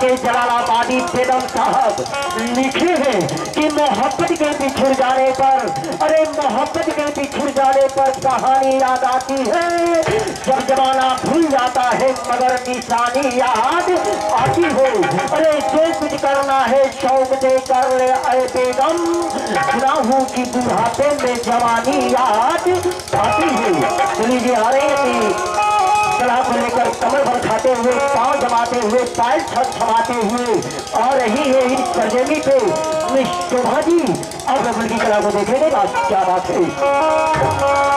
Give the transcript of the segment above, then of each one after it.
के जलालाबादी बेगम साहब लिखे हैं कि मोहब्बत के बिछुड़ जाने पर, अरे मोहब्बत के बिछुड़ जाने पर कहानी याद आती है, जब जमाना भूल जाता है मगर निशानी याद आती है। अरे जो कुछ करना है शौक से कर ले अरे बेगम, सुनाहू की बुढ़ापे में जवानी याद आती है। लीजिए आ रहे हैं कला को लेकर कमर भर खाते हुए, पांव जमाते हुए, पैर छमाते हुए आ रही है इस सरजमी पे शोभा जी। अब रबड़ की कला को देखेंगे क्या बात है।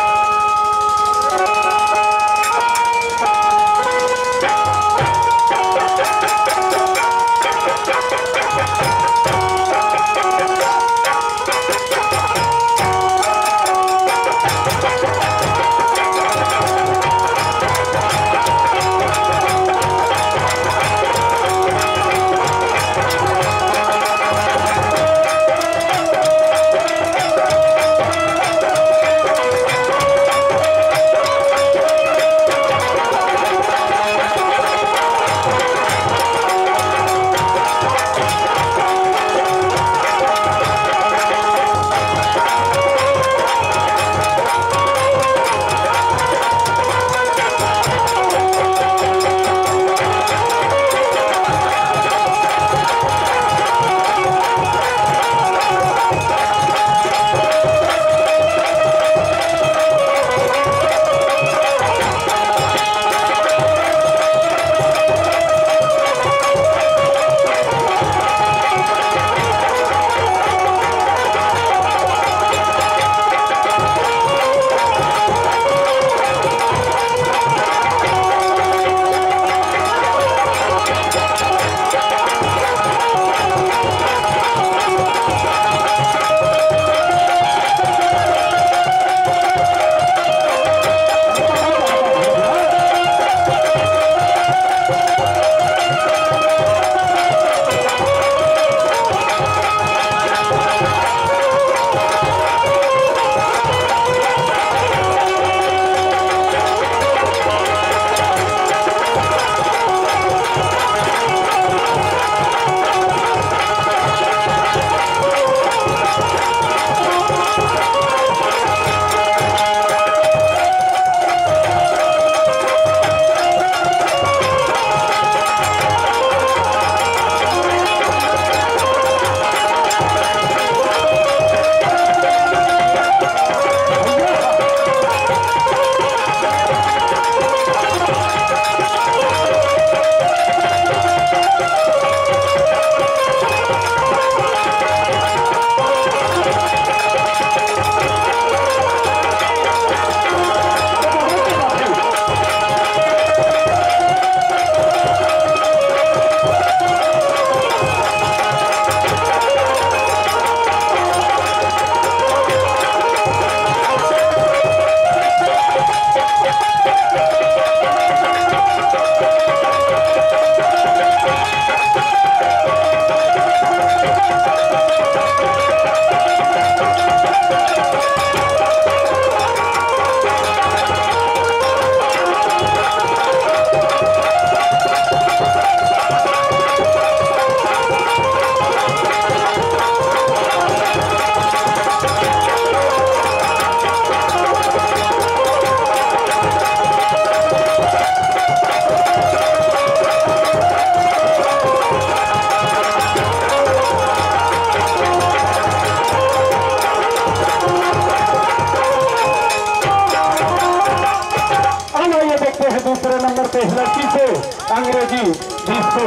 अंग्रेजी जिसको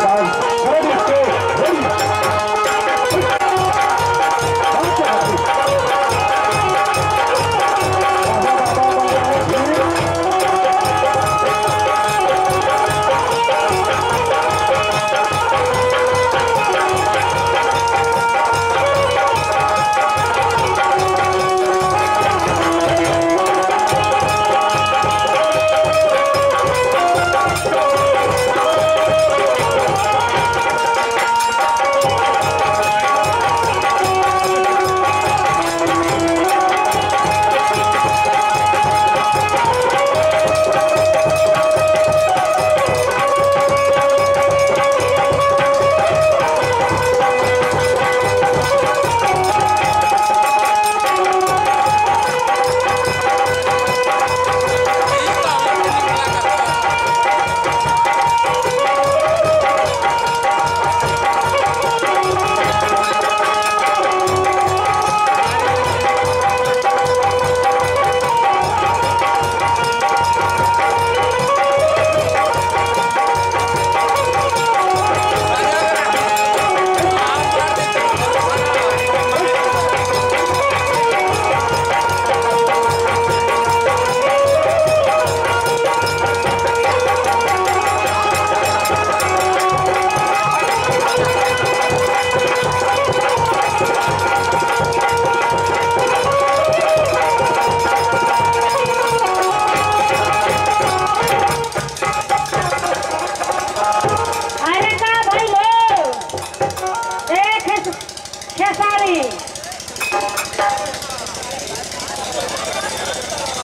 भाई